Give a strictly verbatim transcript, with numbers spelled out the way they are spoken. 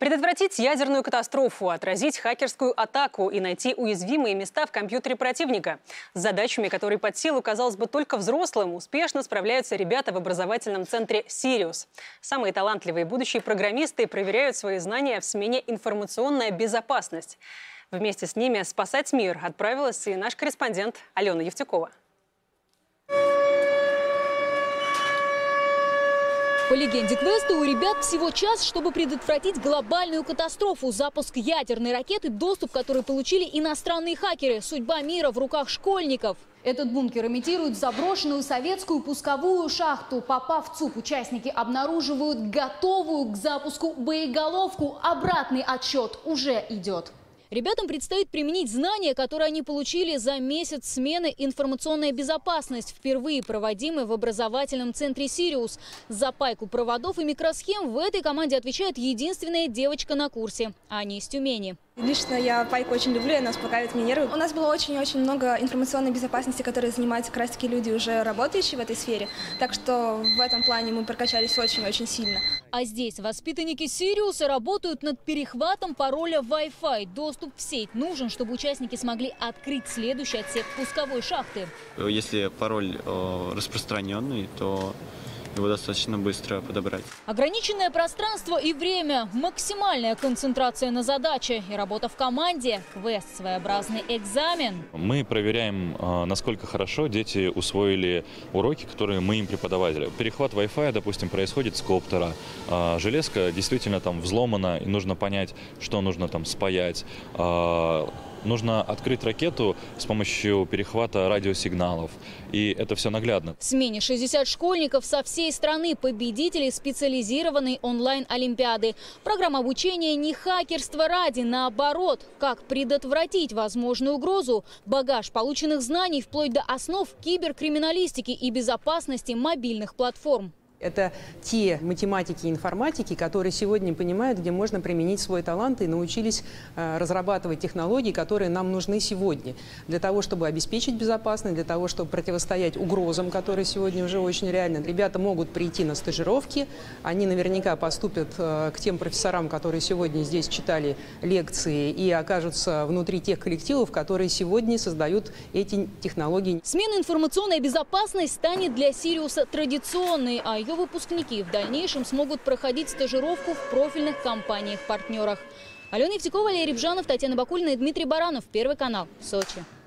Предотвратить ядерную катастрофу, отразить хакерскую атаку и найти уязвимые места в компьютере противника. С задачами, которые под силу, казалось бы, только взрослым, успешно справляются ребята в образовательном центре «Сириус». Самые талантливые будущие программисты проверяют свои знания в смене «Информационная безопасность». Вместе с ними спасать мир отправилась и наш корреспондент Алена Евтюкова. По легенде квеста, у ребят всего час, чтобы предотвратить глобальную катастрофу. Запуск ядерной ракеты, доступ, который получили иностранные хакеры. Судьба мира в руках школьников. Этот бункер имитирует заброшенную советскую пусковую шахту. Попав в ЦУП, участники обнаруживают готовую к запуску боеголовку. Обратный отсчет уже идет. Ребятам предстоит применить знания, которые они получили за месяц смены «Информационная безопасность», впервые проводимой в образовательном центре «Сириус». За пайку проводов и микросхем в этой команде отвечает единственная девочка на курсе – Аня из Тюмени. Лично я пайку очень люблю, она успокаивает мне нервы. У нас было очень-очень много информационной безопасности, которой занимаются как раз-таки люди, уже работающие в этой сфере. Так что в этом плане мы прокачались очень-очень сильно. А здесь воспитанники «Сириуса» работают над перехватом пароля Wi-Fi. Доступ в сеть нужен, чтобы участники смогли открыть следующий отсек пусковой шахты. Если пароль э, распространенный, то его достаточно быстро подобрать. Ограниченное пространство и время, максимальная концентрация на задаче и работа в команде. Квест – своеобразный экзамен. Мы проверяем, насколько хорошо дети усвоили уроки, которые мы им преподавали. Перехват Wi-Fi, допустим, происходит с коптера. Железка действительно там взломана, и нужно понять, что нужно там спаять. Нужно открыть ракету с помощью перехвата радиосигналов. И это все наглядно. В смене шестьдесят школьников со всей страны, победителей специализированной онлайн-олимпиады. Программа обучения не хакерство ради, наоборот. Как предотвратить возможную угрозу. Багаж полученных знаний вплоть до основ киберкриминалистики и безопасности мобильных платформ. Это те математики и информатики, которые сегодня понимают, где можно применить свой талант и научились э, разрабатывать технологии, которые нам нужны сегодня. Для того, чтобы обеспечить безопасность, для того, чтобы противостоять угрозам, которые сегодня уже очень реальны. Ребята могут прийти на стажировки, они наверняка поступят э, к тем профессорам, которые сегодня здесь читали лекции, и окажутся внутри тех коллективов, которые сегодня создают эти технологии. Смена «Информационная безопасность» станет для «Сириуса» традиционной, а ее выпускники в дальнейшем смогут проходить стажировку в профильных компаниях-партнерах. Алена Евтюкова, Валерий Бжанов, Татьяна Бакулина и Дмитрий Баранов. Первый канал. Сочи.